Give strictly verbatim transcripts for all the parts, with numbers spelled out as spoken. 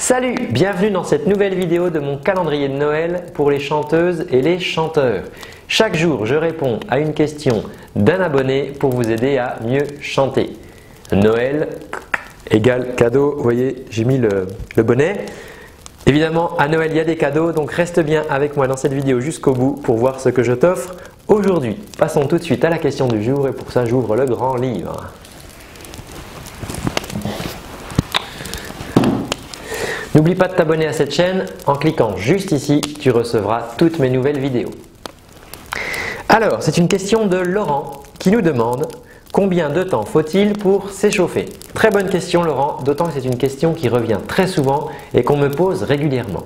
Salut, bienvenue dans cette nouvelle vidéo de mon calendrier de Noël pour les chanteuses et les chanteurs. Chaque jour, je réponds à une question d'un abonné pour vous aider à mieux chanter. Noël égale cadeau, vous voyez, j'ai mis le, le bonnet. Évidemment, à Noël, il y a des cadeaux, donc reste bien avec moi dans cette vidéo jusqu'au bout pour voir ce que je t'offre aujourd'hui. Passons tout de suite à la question du jour et pour ça, j'ouvre le grand livre. N'oublie pas de t'abonner à cette chaîne, en cliquant juste ici, tu recevras toutes mes nouvelles vidéos. Alors, c'est une question de Laurent qui nous demande combien de temps faut-il pour s'échauffer? Très bonne question Laurent, d'autant que c'est une question qui revient très souvent et qu'on me pose régulièrement.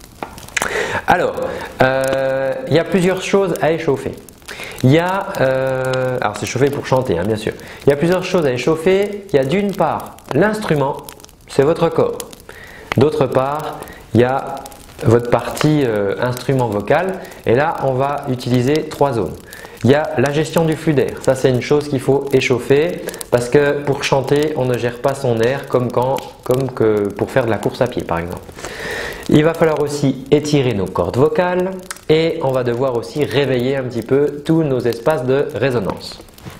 Alors, euh, il y a plusieurs choses à échauffer. Il y a, euh, alors c'est chauffer pour chanter hein, bien sûr, il y a plusieurs choses à échauffer. Il y a d'une part l'instrument, c'est votre corps. D'autre part, il y a votre partie euh, instrument vocal et là on va utiliser trois zones. Il y a la gestion du flux d'air, ça c'est une chose qu'il faut échauffer parce que pour chanter on ne gère pas son air comme, quand, comme que pour faire de la course à pied par exemple. Il va falloir aussi étirer nos cordes vocales et on va devoir aussi réveiller un petit peu tous nos espaces de résonance.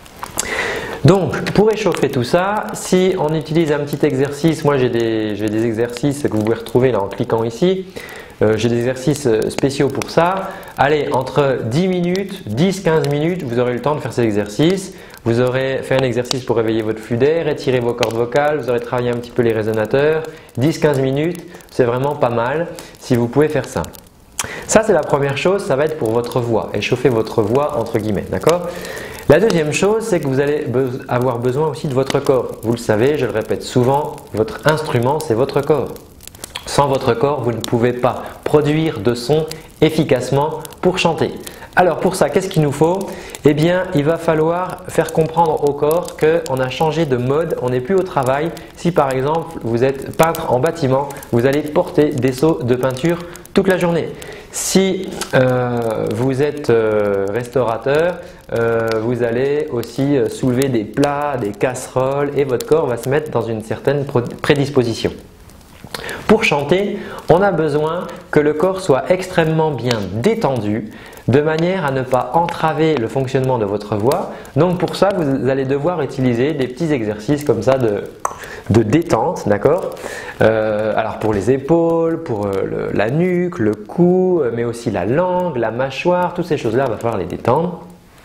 Donc, pour échauffer tout ça, si on utilise un petit exercice, moi j'ai des, j'ai des exercices que vous pouvez retrouver là en cliquant ici, euh, j'ai des exercices spéciaux pour ça. Allez, entre dix minutes, dix à quinze minutes, vous aurez le temps de faire ces exercices. Vous aurez fait un exercice pour réveiller votre flux d'air, étirer vos cordes vocales, vous aurez travaillé un petit peu les résonateurs. dix à quinze minutes, c'est vraiment pas mal si vous pouvez faire ça. Ça c'est la première chose, ça va être pour votre voix, échauffer votre voix entre guillemets, d'accord ? La deuxième chose, c'est que vous allez avoir besoin aussi de votre corps. Vous le savez, je le répète souvent, votre instrument, c'est votre corps. Sans votre corps, vous ne pouvez pas produire de son efficacement pour chanter. Alors pour ça, qu'est-ce qu'il nous faut? Eh bien, il va falloir faire comprendre au corps qu'on a changé de mode, on n'est plus au travail. Si par exemple, vous êtes peintre en bâtiment, vous allez porter des seaux de peinture toute la journée. Si euh, vous êtes euh, restaurateur, euh, vous allez aussi soulever des plats, des casseroles et votre corps va se mettre dans une certaine prédisposition. Pour chanter, on a besoin que le corps soit extrêmement bien détendu de manière à ne pas entraver le fonctionnement de votre voix. Donc pour ça, vous allez devoir utiliser des petits exercices comme ça de, de détente, d'accord ? euh, Alors pour les épaules, pour le, la nuque, le cou, mais aussi la langue, la mâchoire, toutes ces choses-là, il va falloir les détendre.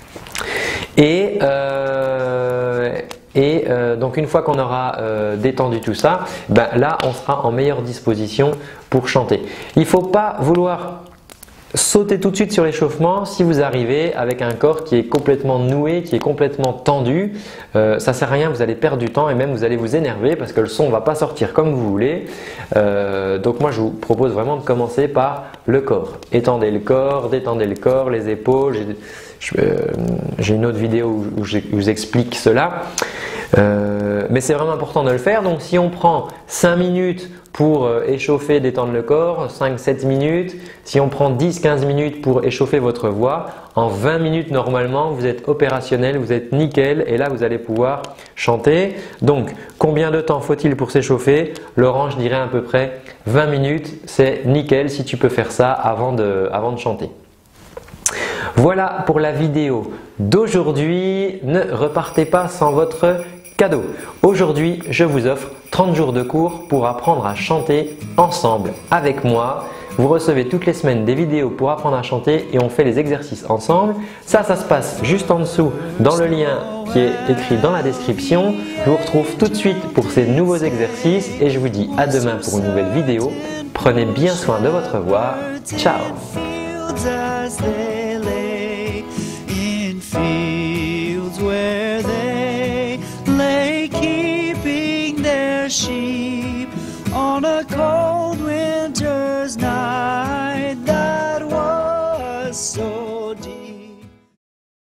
Et, euh, et euh, donc une fois qu'on aura euh, détendu tout ça, ben là on sera en meilleure disposition pour chanter. Il ne faut pas vouloir sauter tout de suite sur l'échauffement si vous arrivez avec un corps qui est complètement noué, qui est complètement tendu. Euh, ça ne sert à rien, vous allez perdre du temps et même vous allez vous énerver parce que le son ne va pas sortir comme vous voulez. Euh, donc moi je vous propose vraiment de commencer par le corps. Étendez le corps, détendez le corps, les épaules. J'ai une autre vidéo où je vous explique cela. Euh, mais c'est vraiment important de le faire. Donc si on prend cinq minutes pour échauffer, détendre le corps, cinq à sept minutes. Si on prend dix à quinze minutes pour échauffer votre voix, en vingt minutes normalement vous êtes opérationnel, vous êtes nickel et là vous allez pouvoir chanter. Donc combien de temps faut-il pour s'échauffer? Laurent, je dirais à peu près vingt minutes, c'est nickel si tu peux faire ça avant de, avant de chanter. Voilà pour la vidéo d'aujourd'hui. Ne repartez pas sans votre cadeau. Aujourd'hui, je vous offre trente jours de cours pour apprendre à chanter ensemble avec moi. Vous recevez toutes les semaines des vidéos pour apprendre à chanter et on fait les exercices ensemble. Ça, ça se passe juste en dessous dans le lien qui est écrit dans la description. Je vous retrouve tout de suite pour ces nouveaux exercices et je vous dis à demain pour une nouvelle vidéo. Prenez bien soin de votre voix. Ciao! Sheep on a cold